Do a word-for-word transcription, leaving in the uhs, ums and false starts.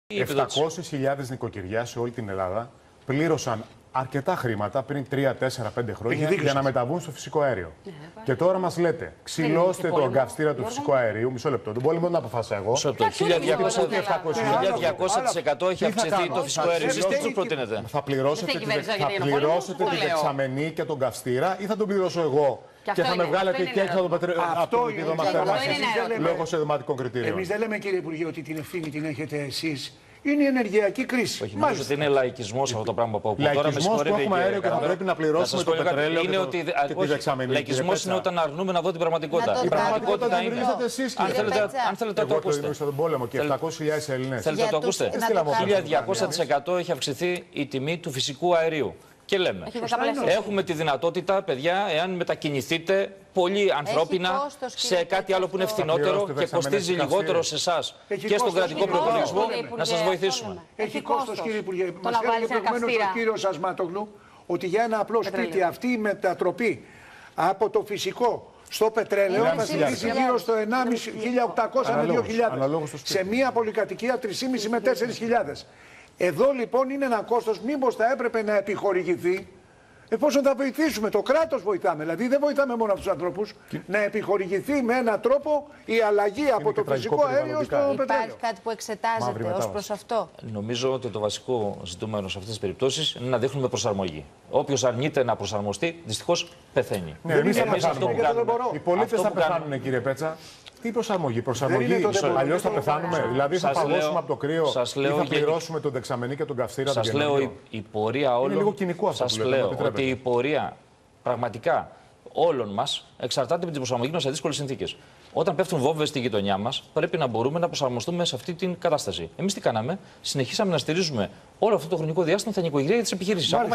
επτακόσιες χιλιάδες νοικοκυριά σε όλη την Ελλάδα πλήρωσαν αρκετά χρήματα πριν τρία, τέσσερα, πέντε χρόνια για να μεταβούν στο φυσικό αέριο. Yeah, και τώρα μας λέτε, ξυλώστε τον καυστήρα του φυσικού αερίου. Μισό λεπτό, τον πόλεμο να αποφάσισα εγώ. Μισό λεπτό. χίλια διακόσια τοις εκατό έχει αυξηθεί το φυσικό αέριο. Εσείς τι τους προτείνετε? Θα πληρώσετε τη δεξαμενή και τον καυστήρα ή θα τον πληρώσω εγώ? Και θα με βγάλετε και έξω από το επίπεδο μας λόγω συνταγματικών κριτήριων. Εμείς δεν λέμε, κύριε Υπουργέ, ότι την ευθύνη την έχετε εσείς. Είναι η ενεργειακή κρίση. Όχι, νομίζω ότι είναι λαϊκισμός αυτό το πράγμα που ακούω. Λαϊκισμός που έχουμε αέριο και θα πρέπει να πληρώσουμε το πετρέλαιο και, το, και τη δεξαμενή. Λαϊκισμός είναι όταν αρνούμε να δω την πραγματικότητα. Η πραγματικότητα είναι. Αν θέλετε να το ακούσετε. Στον πόλεμο και επτακόσιες χιλιάδες Έλληνες. Θέλετε να το ακούσετε? χίλια διακόσια τοις εκατό έχει αυξηθεί η τιμή του φυσικού αερίου. Και λέμε, έχουμε τη δυνατότητα, παιδιά, εάν μετακινηθείτε πολύ ανθρώπινα σε κάτι άλλο που είναι φθηνότερο και κοστίζει λιγότερο σε εσάς και στον κρατικό προπολογισμό, να σας βοηθήσουμε. Έχει κόστος, κύριε Υπουργέ. Μας έλεγε προηγουμένως ο κύριος Ασμάτογλου ότι για ένα απλό σπίτι αυτή η μετατροπή από το φυσικό στο πετρέλαιο θα στοιχήσει γύρω στο χίλια οκτακόσια με δύο χιλιάδες. Σε μία πολυκατοικία τρεις χιλιάδες πεντακόσια με τέσσερις χιλιάδες. Εδώ λοιπόν είναι ένα κόστος, μήπως θα έπρεπε να επιχορηγηθεί, εφόσον θα βοηθήσουμε, το κράτος βοηθάμε, δηλαδή δεν βοηθάμε μόνο αυτούς τους ανθρώπους, και... να επιχορηγηθεί με έναν τρόπο η αλλαγή είναι από το φυσικό αέριο στο πετρέλαιο. Υπάρχει κάτι που εξετάζεται ως προς αυτό? Νομίζω ότι το βασικό ζητούμενο σε αυτές τις περιπτώσεις είναι να δείχνουμε προσαρμογή. Όποιος αρνείται να προσαρμοστεί, δυστυχώς πεθαίνει. Ναι, εμείς αυτό που κάνουμε. Οι πολίτες θα πεθάνουν, κύριε Πέτσα. Τι προσαρμογή, προσαρμογή, αλλιώς θα πεθάνουμε, δηλαδή θα παγώσουμε από το κρύο ή θα πληρώσουμε τον δεξαμενή και τον καυστήρα. Σας λέω η, η πορεία όλων, είναι λίγο κοινικό αυτό σας λέω ότι η πορεία πραγματικά όλων μας εξαρτάται από την προσαρμογή μας σε δύσκολες συνθήκες. Όταν πέφτουν βόμβες στη γειτονιά μας, πρέπει να μπορούμε να προσαρμοστούμε σε αυτή την κατάσταση. Εμείς τι κάναμε? Συνεχίσαμε να στηρίζουμε όλο αυτό το χρονικό διάστημα τα νοικοκυριά για τις επιχειρήσεις.